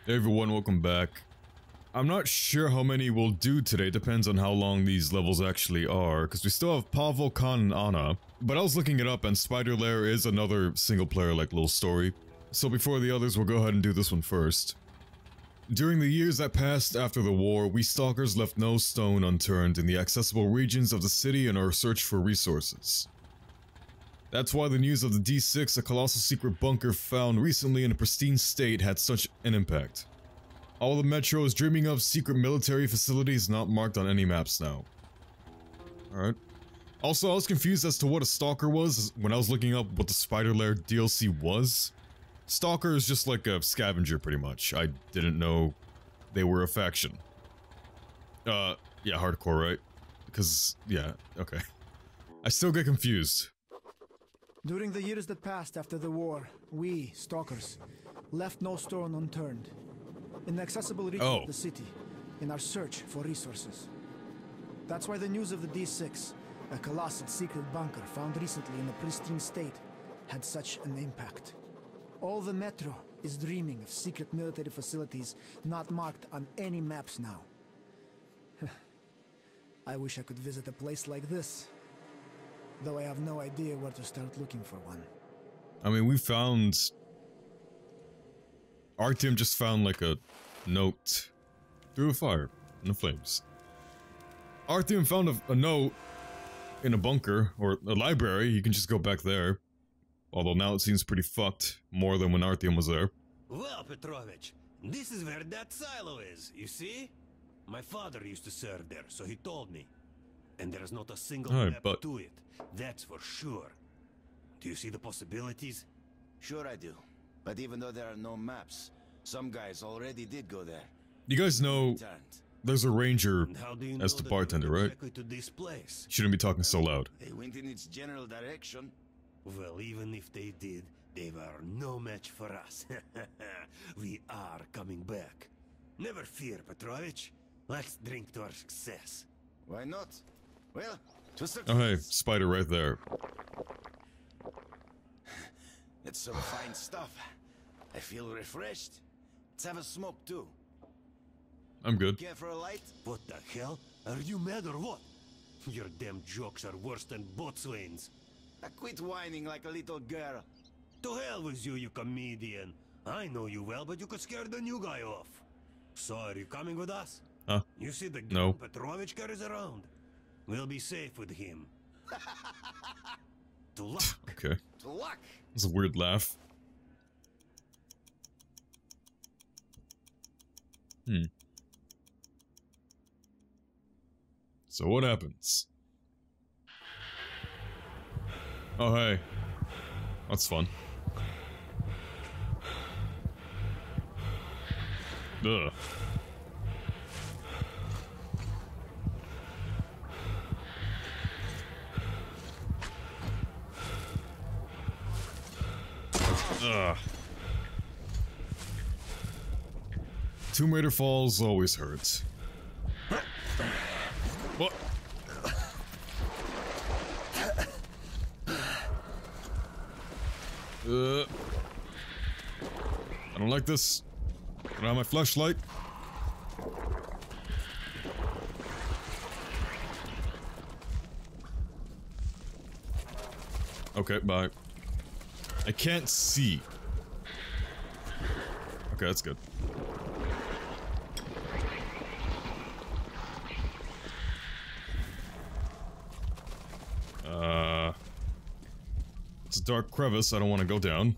Hey everyone, welcome back. I'm not sure how many we'll do today, depends on how long these levels actually are, because we still have Pavel, Khan, and Anna. But I was looking it up and Spider Lair is another single player like little story. So before the others, we'll go ahead and do this one first. During the years that passed after the war, we stalkers left no stone unturned in the accessible regions of the city in our search for resources. That's why the news of the D6, a colossal secret bunker found recently in a pristine state, had such an impact. All the Metro is dreaming of secret military facilities not marked on any maps now. Alright. Also, I was confused as to what a stalker was when I was looking up what the Spider Lair DLC was. Stalker is just like a scavenger, pretty much. I didn't know they were a faction. Yeah, hardcore, right? Because, yeah, okay. I still get confused. During the years that passed after the war, we, stalkers, left no stone unturned. In the accessible region of the city, in our search for resources. That's why the news of the D6, a colossal secret bunker found recently in a pristine state, had such an impact. All the Metro is dreaming of secret military facilities not marked on any maps now. I wish I could visit a place like this. Though I have no idea where to start looking for one. I mean, we found... Artyom just found like a note through a fire in the flames. Artyom found a note in a bunker, or a library. You can just go back there. Although now it seems pretty fucked, more than when Artyom was there. Well, Petrovich, this is where that silo is, you see? My father used to serve there, so he told me. And there's not a single map to it, that's for sure. Do you see the possibilities? Sure I do. But even though there are no maps, some guys already did go there. You guys know there's a ranger as the bartender, right? To this place? Shouldn't be talking so loud. They went in its general direction. Well, even if they did, they were no match for us. We are coming back. Never fear, Petrovich. Let's drink to our success. Why not? Well, just oh hey, spider right there. It's some fine stuff. I feel refreshed. Let's have a smoke too. I'm good. Care for a light? What the hell? Are you mad or what? Your damn jokes are worse than boatswains. Now quit whining like a little girl. To hell with you, you comedian. I know you well, but you could scare the new guy off. So are you coming with us? Huh? You see the gun Petrovich carries around? We'll be safe with him. To luck. Okay. To luck. It's a weird laugh. So what happens? Oh hey. That's fun. Ugh. Ugh. Tomb Raider falls always hurts. What? I don't like this. Can I have my flashlight? Okay, bye. I can't see. Okay, that's good. It's a dark crevice, I don't want to go down.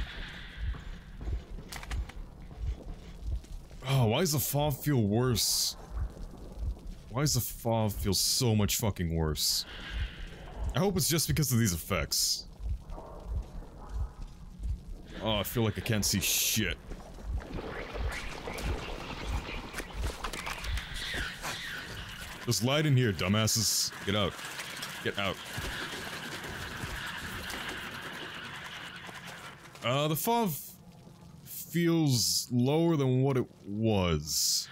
Oh, why does the fob feel worse? Why does the fob feel so much fucking worse? I hope it's just because of these effects. Oh, I feel like I can't see shit. There's light in here, dumbasses. Get out. Get out. The fob feels lower than what it was.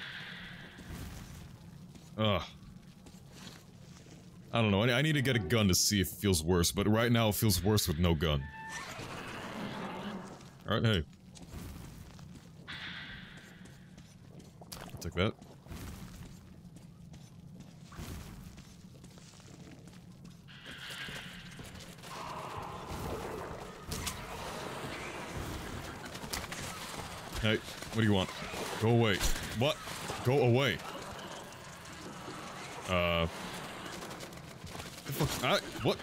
Ugh. I don't know, I need to get a gun to see if it feels worse, but right now it feels worse with no gun. Alright, hey. take that. Hey, what do you want? Go away. What? Go away. The fuck? What?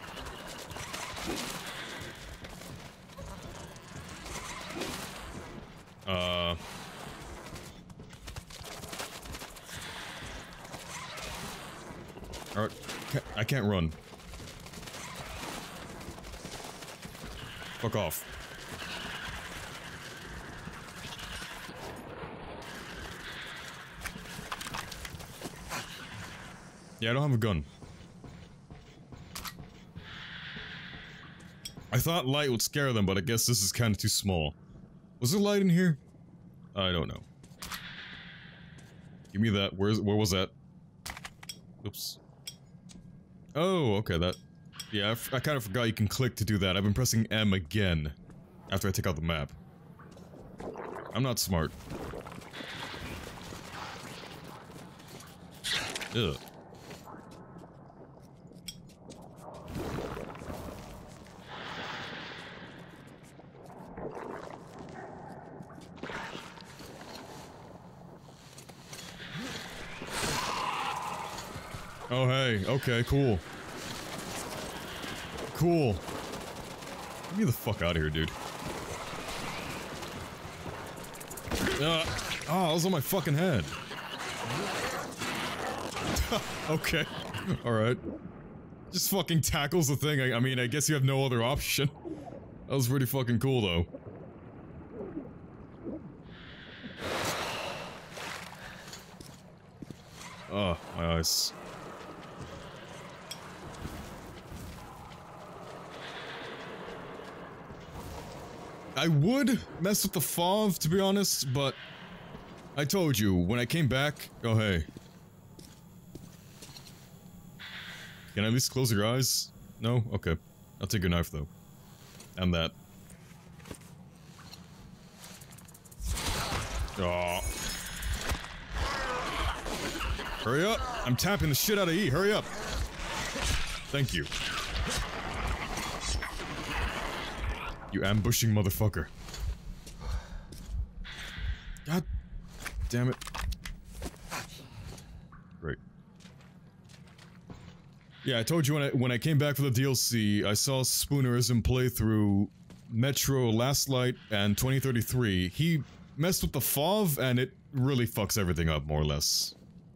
Alright, I can't run. Fuck off. Yeah, I don't have a gun. I thought light would scare them, but I guess this is kind of too small. Was there light in here? I don't know. Give me that. Where was that? Oops. Oh, okay, that... Yeah, I kind of forgot you can click to do that. I've been pressing M again after I take out the map. I'm not smart. Ugh. Oh, hey. Okay, cool. Cool. Get me the fuck out of here, dude. Oh, it was on my fucking head. Okay. Alright. Just fucking tackles the thing. I mean, I guess you have no other option. That was pretty fucking cool, though. Oh, my eyes. I would mess with the FOV, to be honest, but I told you, when I came back... Oh, hey. Can I at least close your eyes? No? Okay. I'll take your knife, though. And that. Oh. Hurry up! I'm tapping the shit out of E, hurry up! Thank you. You ambushing motherfucker. God damn it. Great. Yeah, I told you when I came back for the DLC, I saw Spoonerism play through Metro Last Light and 2033. He messed with the FOV and it really fucks everything up, more or less.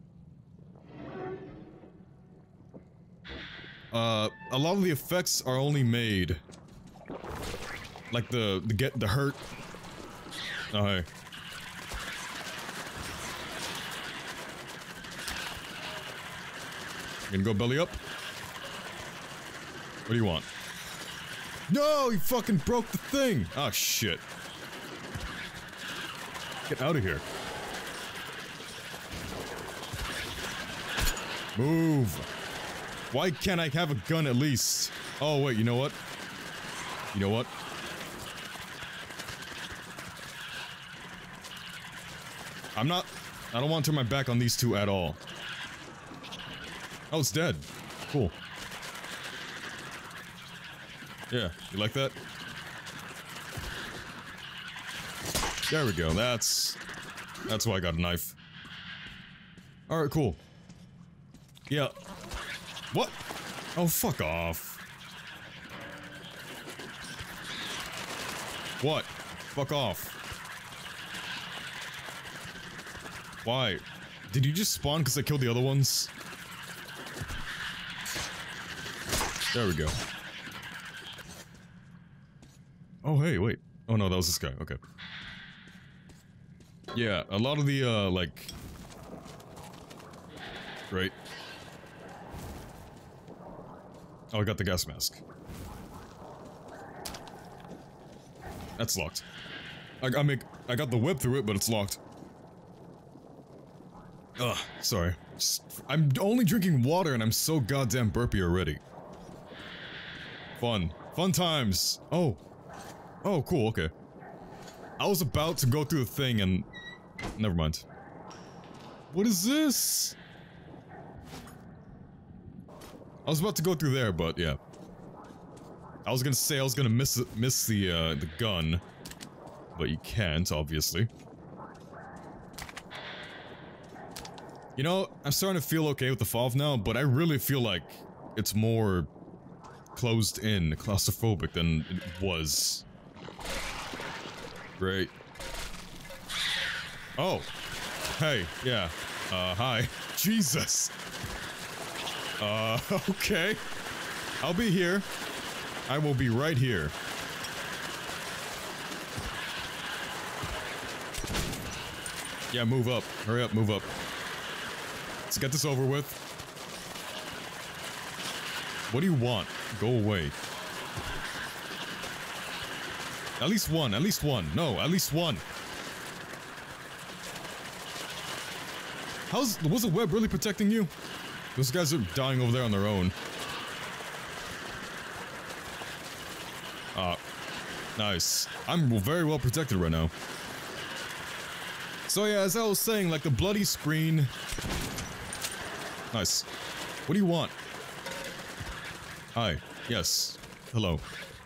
A lot of the effects are only made... Like the hurt. Oh, hey. You gonna go belly up? What do you want? No, you fucking broke the thing! Oh, shit. Get out of here. Move. Why can't I have a gun at least? Oh, wait, you know what? You know what? I don't want to turn my back on these two at all. Oh, it's dead. Cool. Yeah, you like that? There we go, that's why I got a knife. Alright, cool. Yeah. What? Oh, fuck off. What? Fuck off. Why? Did you just spawn because I killed the other ones? There we go. Oh, hey, wait. Oh, no, that was this guy. Okay. Yeah, a lot of the, like... Right. Oh, I got the gas mask. That's locked. I got the web through it, but it's locked. Ugh, sorry. I'm only drinking water and I'm so goddamn burpy already. Fun. Fun times. Oh. Oh, cool, okay. I was about to go through the thing and... Never mind. What is this? I was about to go through there, but yeah. I was gonna say I was gonna miss the gun, but you can't, obviously. You know, I'm starting to feel okay with the FOV now, but I really feel like it's more closed in, claustrophobic than it was. Great. Oh. Hey, yeah. Hi. Jesus. Okay. I'll be here. I will be right here. Yeah, move up. Hurry up, move up. Let's get this over with. What do you want? Go away. At least one, at least one. No, at least one. Was the web really protecting you? Those guys are dying over there on their own. Nice. I'm very well protected right now. So yeah, as I was saying, like the bloody screen. Nice. What do you want? Hi. Yes. Hello.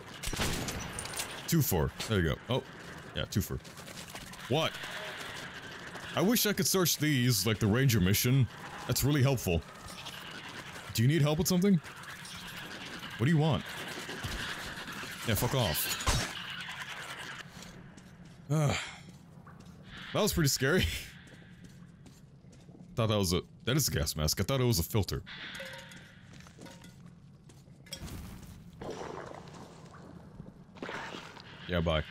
2-4. There you go. Oh. Yeah, 2-4. What? I wish I could search these, like the ranger mission. That's really helpful. Do you need help with something? What do you want? Yeah, fuck off. That was pretty scary. Thought that was a... That is a gas mask. I thought it was a filter. Yeah, bye.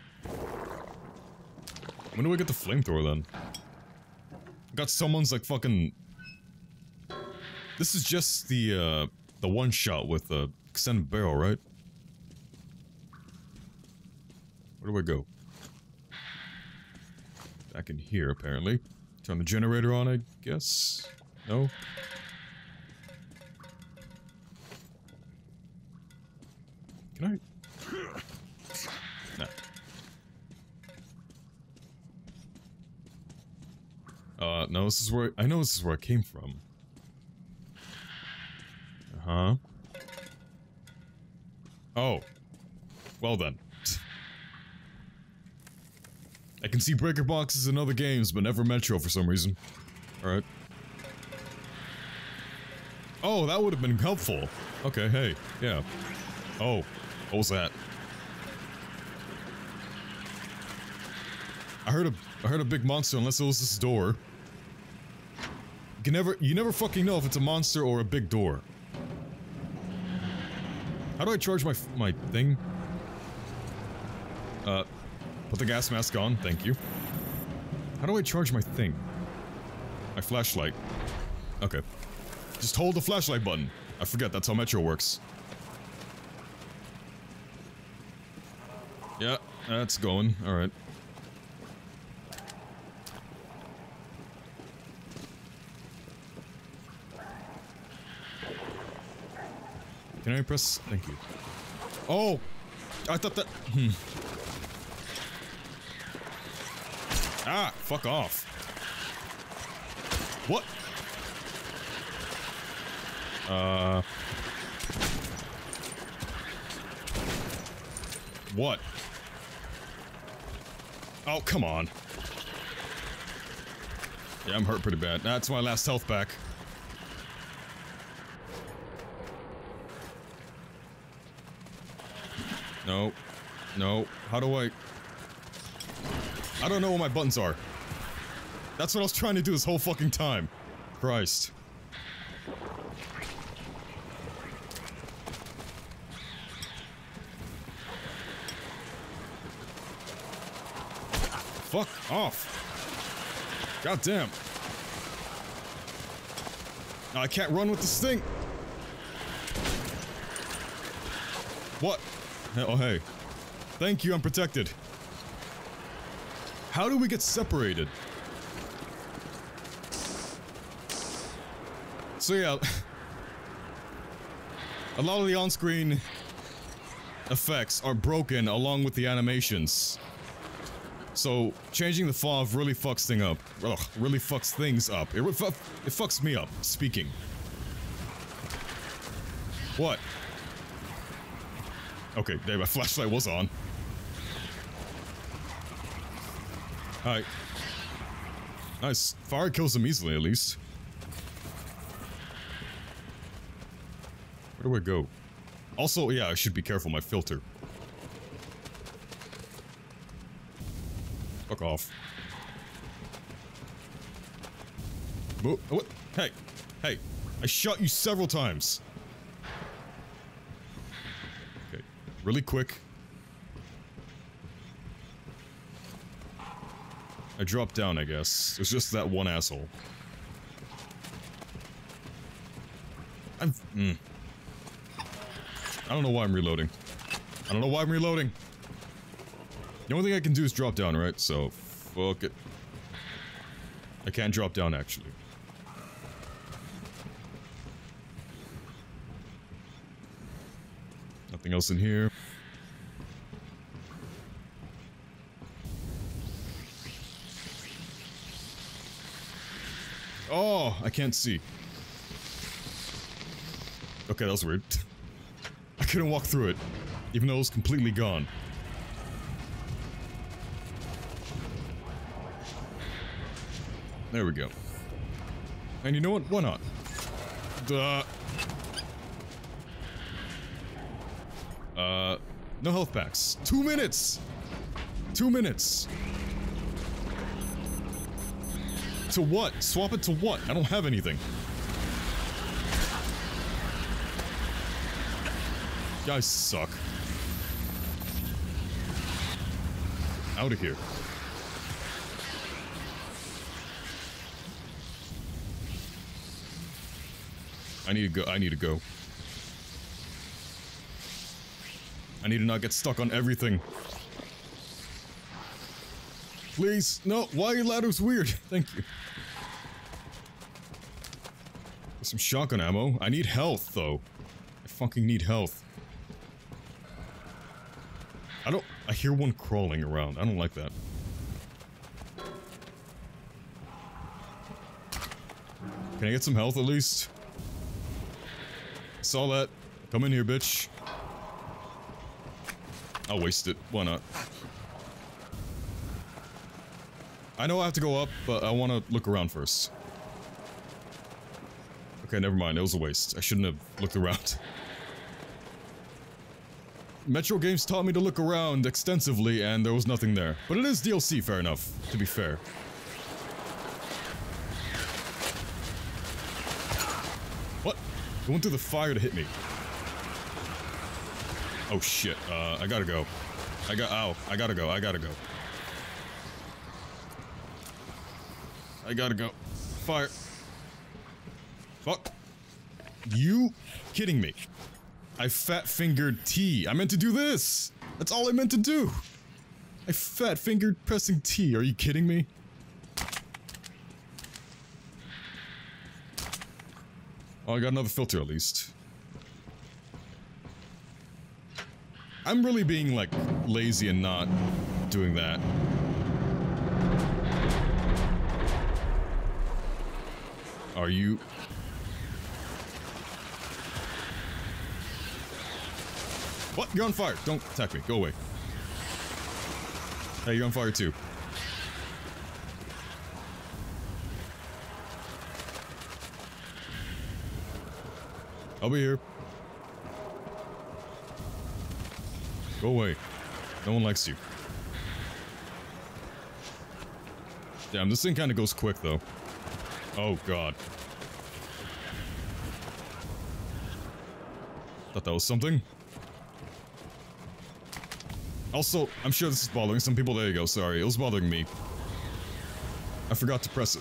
When do we get the flamethrower then? Got someone's like fucking... This is just the one shot with the extended barrel, right? Where do I go? Back in here, apparently. Turn the generator on, I guess? No? Can I? Nah. No, this is where- I know this is where I came from. Uh-huh. Oh. Well then. I can see breaker boxes in other games, but never Metro for some reason. Alright. Oh, that would have been helpful. Okay, hey, yeah. Oh, what was that? I heard a big monster unless it was this door. You never fucking know if it's a monster or a big door. How do I charge my thing? Put the gas mask on, thank you. How do I charge my thing? My flashlight. Okay. Just hold the flashlight button. I forget, that's how Metro works. Yeah, that's going, alright. Can I press? Thank you. Oh! I thought that... Ah! Fuck off. What? What? Oh, come on. Yeah, I'm hurt pretty bad. That's my last health back. No. No. How do I don't know what my buttons are. That's what I was trying to do this whole fucking time. Christ. Fuck off. God damn. I can't run with this thing. What? Oh, hey. Thank you, I'm protected. How do we get separated? So yeah, a lot of the on-screen effects are broken along with the animations. So, changing the FOV really fucks things up. Ugh, really fucks things up. It fucks me up, speaking. What? Okay, there, my flashlight was on. Alright. Nice. Fire kills them easily, at least. Where do I go? Also, yeah, I should be careful, my filter. Fuck off. What? Hey! Hey! I shot you several times! Okay. Really quick. I dropped down, I guess. It's just that one asshole. I don't know why I'm reloading. I don't know why I'm reloading. The only thing I can do is drop down, right? So, fuck it. I can't drop down, actually. Nothing else in here. Oh, I can't see. Okay, that was weird. I couldn't walk through it, even though it was completely gone. There we go. And you know what? Why not? No health packs. 2 minutes! 2 minutes! To what? Swap it to what? I don't have anything. Guys suck. Out of here. I need to go. I need to go. I need to not get stuck on everything. Please, no, why your ladder's weird? Thank you. There's some shotgun ammo. I need health, though. I fucking need health. I hear one crawling around. I don't like that. Can I get some health at least? Saw that. Come in here, bitch. I'll waste it. Why not? I know I have to go up, but I want to look around first. Okay, never mind. It was a waste. I shouldn't have looked around. Metro games taught me to look around extensively, and there was nothing there. But it is DLC, fair enough, to be fair. What? It went through the fire to hit me. Oh shit, I gotta go. Ow, I gotta go, I gotta go. I gotta go. Fire. Fuck. You kidding me? I fat-fingered T. I meant to do this! That's all I meant to do! I fat-fingered pressing T. Are you kidding me? Oh, I got another filter at least. I'm really being, like, lazy and not doing that. Are you... What? You're on fire! Don't attack me. Go away. Hey, you're on fire too. I'll be here. Go away. No one likes you. Damn, this thing kinda goes quick though. Oh god. Thought that was something. Also, I'm sure this is bothering some people. There you go, sorry. It was bothering me. I forgot to press it.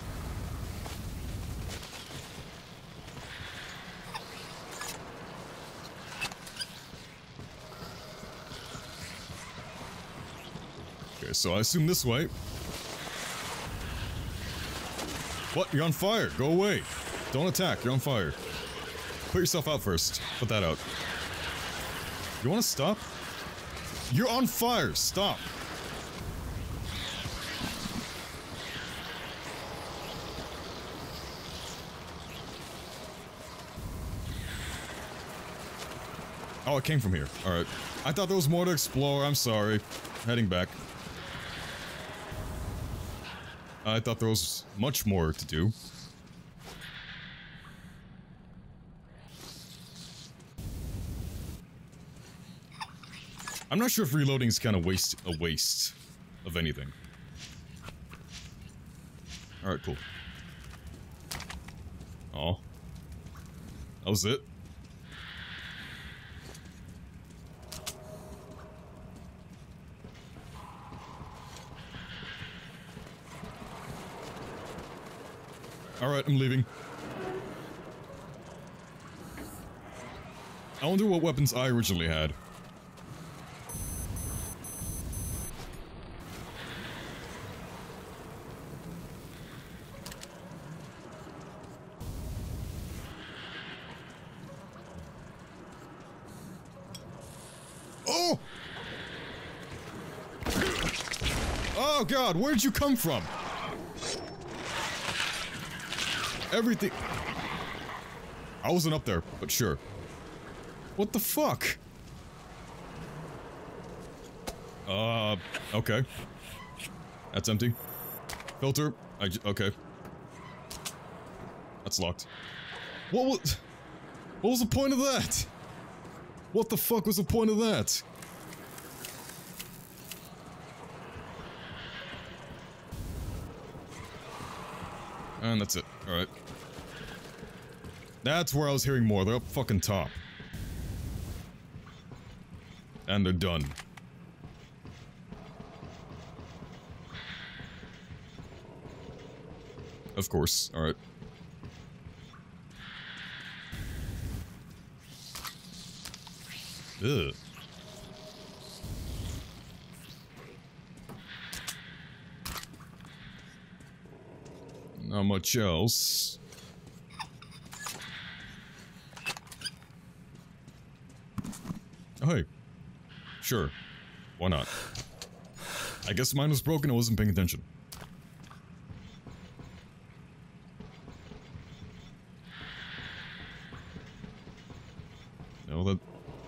Okay, so I assume this way. What? You're on fire. Go away. Don't attack. You're on fire. Put yourself out first. Put that out. You want to stop? You're on fire! Stop! Oh, it came from here. Alright. I thought there was more to explore. I'm sorry. Heading back. I thought there was much more to do. I'm not sure if reloading is kind of a waste of anything. Alright, cool. Oh. That was it? Alright, I'm leaving. I wonder what weapons I originally had. Oh! Oh god, where'd you come from? Everything. I wasn't up there, but sure. What the fuck? Okay. That's empty. Filter. Okay. That's locked. What was the point of that? What the fuck was the point of that? And that's it. Alright. That's where I was hearing more. They're up fucking top. And they're done. Of course. Alright. Ugh. Not much else. Oh, hey. Sure. Why not? I guess mine was broken, I wasn't paying attention. No, that...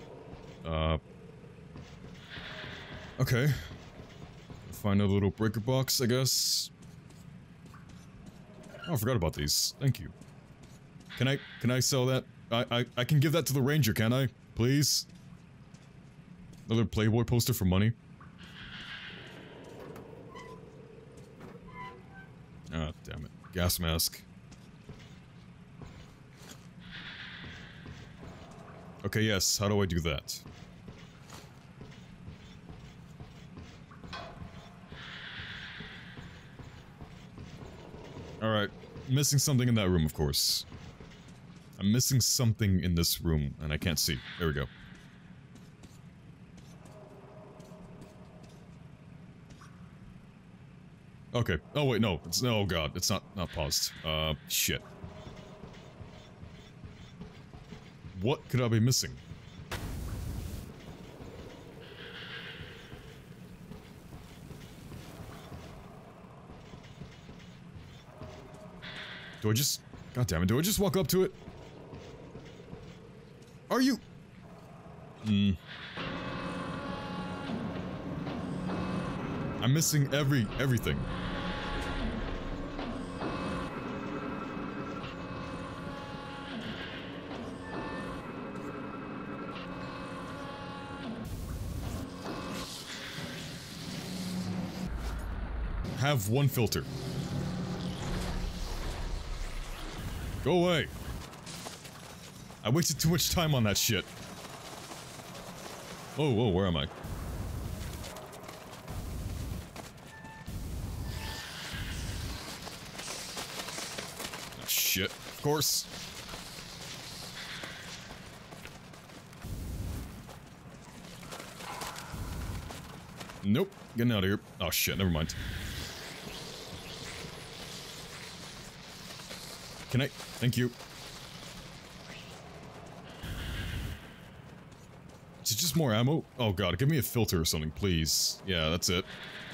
Okay. Find a little breaker box, I guess. Oh, I forgot about these. Thank you. Can I sell that? I can give that to the ranger, can I? Please? Another Playboy poster for money? Ah, damn it. Gas mask. Okay, yes, how do I do that? Alright, missing something in that room, of course. I'm missing something in this room, and I can't see. There we go. Okay. Oh wait, no. It's oh god, it's not paused. Shit. What could I be missing? Do I just... God damn it, do I just walk up to it? Are you... I'm missing everything. Have one filter. Go away. I wasted too much time on that shit. Whoa, whoa, where am I? Oh, shit. Of course. Nope. Getting out of here. Oh shit, never mind. Can I? Thank you. Is it just more ammo? Oh god, give me a filter or something, please. Yeah, that's it.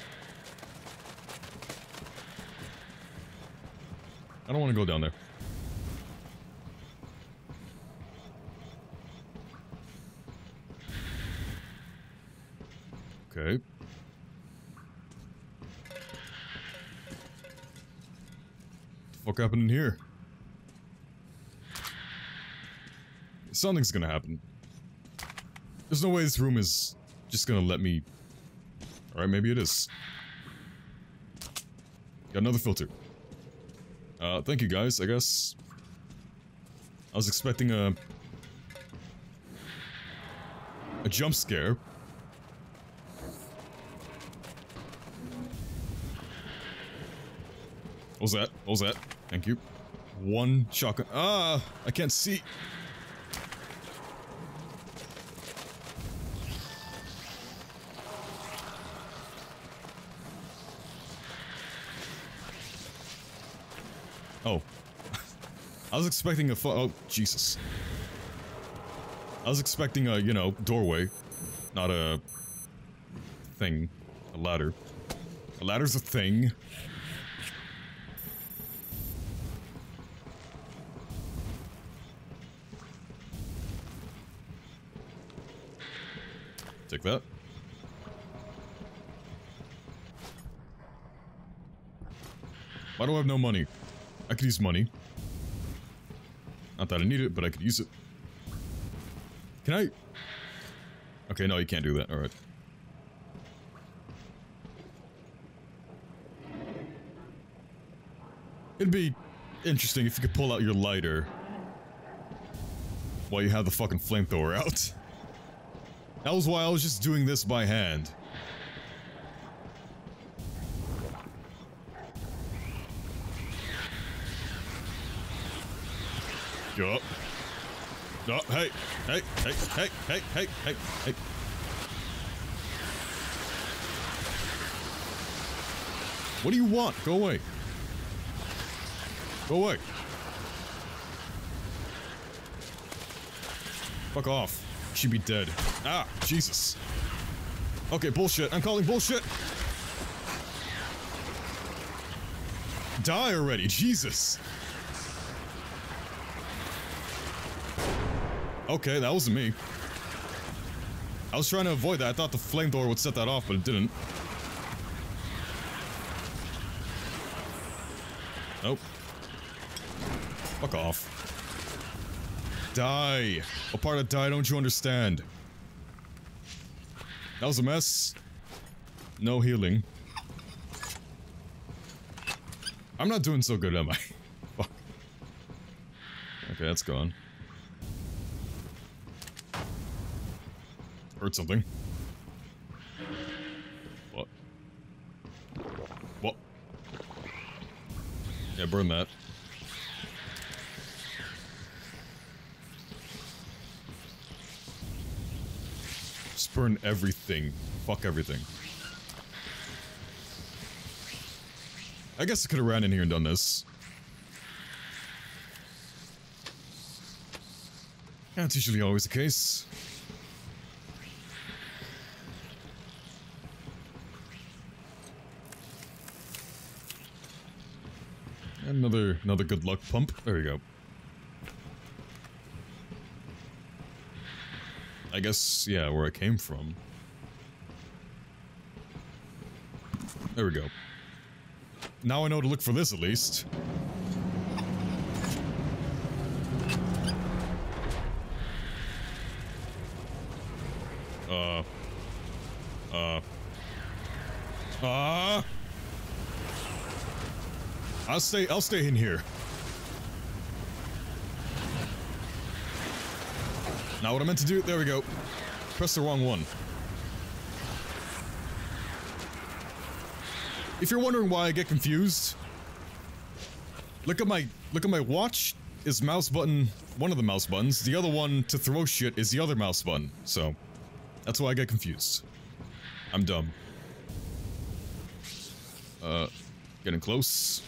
I don't want to go down there. Okay. What the fuck happened in here? Something's gonna happen. There's no way this room is just gonna let me... Alright, maybe it is. Got another filter. Thank you guys, I guess. I was expecting a jump scare. What was that? What was that? Thank you. One shotgun. Ah! I can't see. Oh. I was expecting a oh, Jesus. I was expecting a, you know, doorway. Not a... thing. A ladder. A ladder's a thing. Take that. Why do I have no money? I could use money. Not that I need it, but I could use it. Can I? Okay, no, you can't do that. Alright. It'd be interesting if you could pull out your lighter while you have the fucking flamethrower out. That was why I was just doing this by hand. Yup. No, hey, hey, hey, hey, hey, hey, hey, hey. What do you want? Go away. Go away. Fuck off. She'd be dead. Ah, Jesus. Okay, bullshit. I'm calling bullshit. Die already, Jesus. Okay, that wasn't me. I was trying to avoid that. I thought the flamethrower would set that off, but it didn't. Nope. Fuck off. Die. What part of die don't you understand? That was a mess. No healing. I'm not doing so good, am I? Fuck. Okay, that's gone. Heard something. What? What? Yeah, burn that. Just burn everything. Fuck everything. I guess I could have ran in here and done this. That's usually always the case. Another good luck pump. There we go. I guess, yeah, where I came from. There we go. Now I know to look for this, at least. I'll stay in here. Now what I meant to do, there we go. Press the wrong one. If you're wondering why I get confused, look at my watch is mouse button, one of the mouse buttons. The other one to throw shit is the other mouse button. So, that's why I get confused. I'm dumb. Getting close.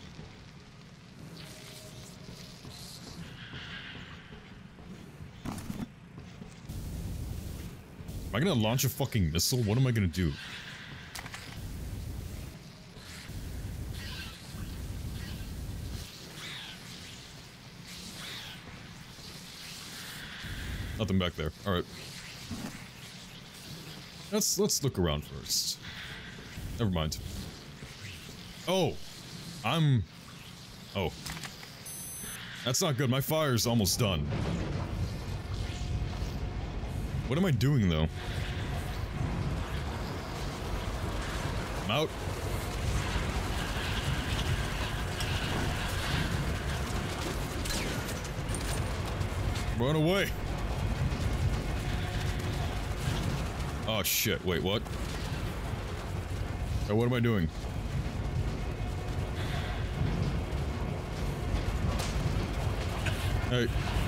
Am I gonna launch a fucking missile? What am I gonna do? Nothing back there. Alright. Let's look around first. Never mind. Oh, oh, that's not good. My fire's almost done. What am I doing though? I'm out. Run away. Oh shit, wait, what? Oh, what am I doing? Hey.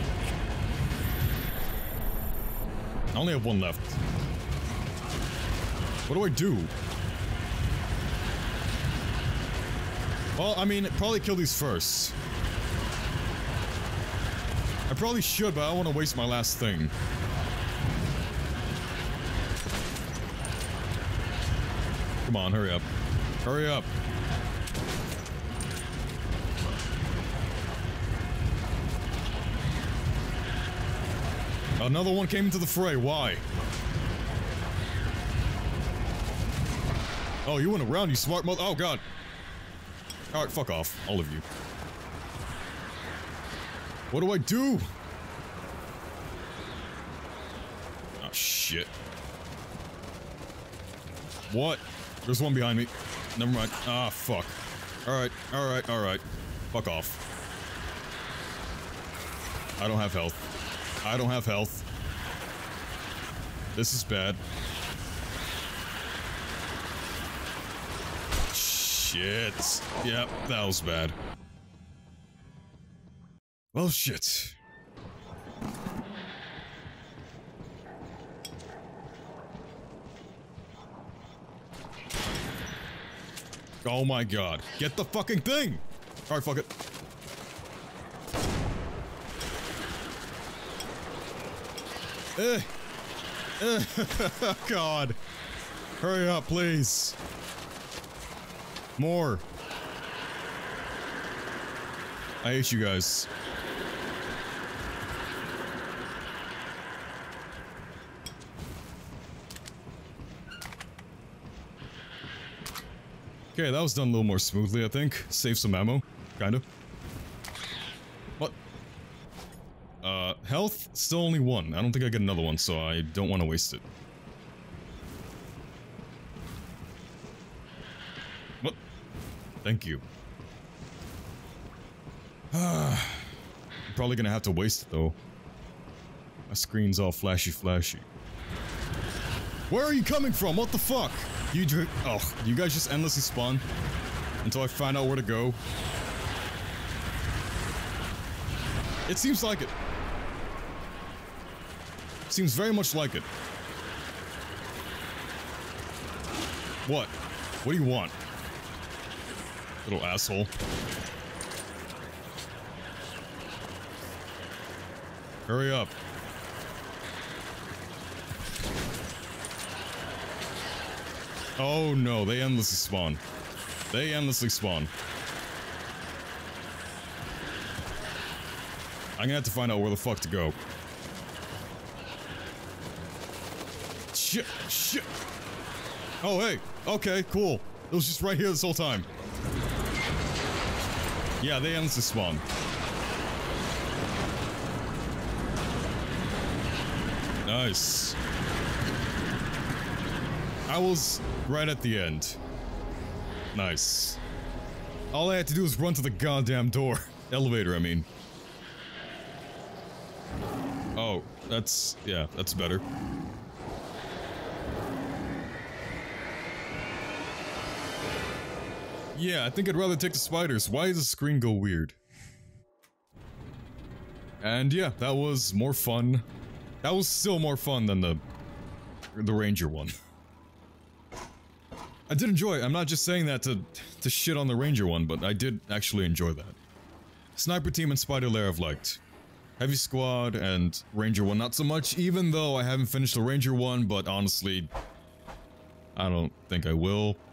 I only have one left. What do I do? Well, I mean, probably kill these first. I probably should, but I don't want to waste my last thing. Come on, hurry up. Hurry up. Another one came into the fray. Why? Oh, you went around, you smart mother. Oh, God. Alright, fuck off. All of you. What do I do? Oh, shit. What? There's one behind me. Never mind. Ah, fuck. Alright, alright, alright. Fuck off. I don't have health. I don't have health. This is bad. Shit. Yep, that was bad. Well, shit. Oh my god. Get the fucking thing! Alright, fuck it. God. Hurry up, please. More. I hate you guys. Okay, that was done a little more smoothly, I think. Save some ammo. Kind of. What? Health? Still only one. I don't think I get another one, so I don't want to waste it. What? Thank you. I'm probably gonna have to waste it, though. My screen's all flashy. Where are you coming from? What the fuck? You guys just endlessly spawn until I find out where to go. It seems like it. Seems very much like it. What? What do you want? Little asshole. Hurry up. Oh no, they endlessly spawn. They endlessly spawn. I'm gonna have to find out where the fuck to go. Shit. Oh, hey. Okay, cool. It was just right here this whole time. Yeah, they endlessly spawn. Nice. I was right at the end. Nice. All I had to do was run to the goddamn door. Elevator, I mean. Oh, that's better. Yeah, I think I'd rather take the spiders. Why does the screen go weird? And yeah, that was more fun. That was still more fun than the Ranger one. I did enjoy it. I'm not just saying that to shit on the Ranger one, but I did actually enjoy that. Sniper Team and Spider Lair I've liked. Heavy Squad and Ranger one not so much, even though I haven't finished the Ranger one, but honestly, I don't think I will.